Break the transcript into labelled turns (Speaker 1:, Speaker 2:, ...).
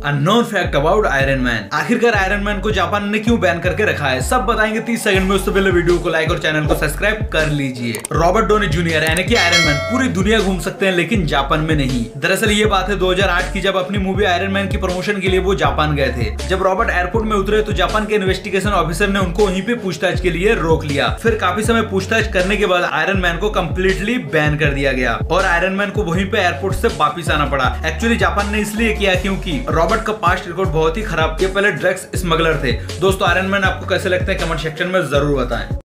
Speaker 1: Unknown fact about Iron Man. आखिरकार Iron Man को Japan ने क्यों बैन करके रखा है, सब बताएंगे 30 सेकंड में। उससे पहले वीडियो को लाइक और चैनल को सब्सक्राइब कर लीजिए। रॉबर्ट डॉनी जूनियर यानी कि आयरन मैन पूरी दुनिया घूम सकते हैं लेकिन जापान में नहीं। दरअसल ये बात है 2008 की, जब अपनी मूवी आयरन मैन की प्रमोशन के लिए वो जापान गए थे। जब रॉबर्ट एयरपोर्ट में उतरे तो जापान के इन्वेस्टिगेशन ऑफिसर ने उनको वहीं पे पूछताछ के लिए रोक लिया। फिर काफी समय पूछताछ करने के बाद आयरन मैन को कंप्लीटली बैन कर दिया गया और आयरन मैन को वहीं पे एयरपोर्ट से वापस आना पड़ा। एक्चुअली जापान ने इसलिए किया क्योंकि रॉबर्ट का पास्ट रिकॉर्ड बहुत ही खराब, ये पहले ड्रग्स स्मगलर थे। दोस्तों आयरन मैन आपको कैसे लगते हैं कमेंट सेक्शन में जरूर बताएं।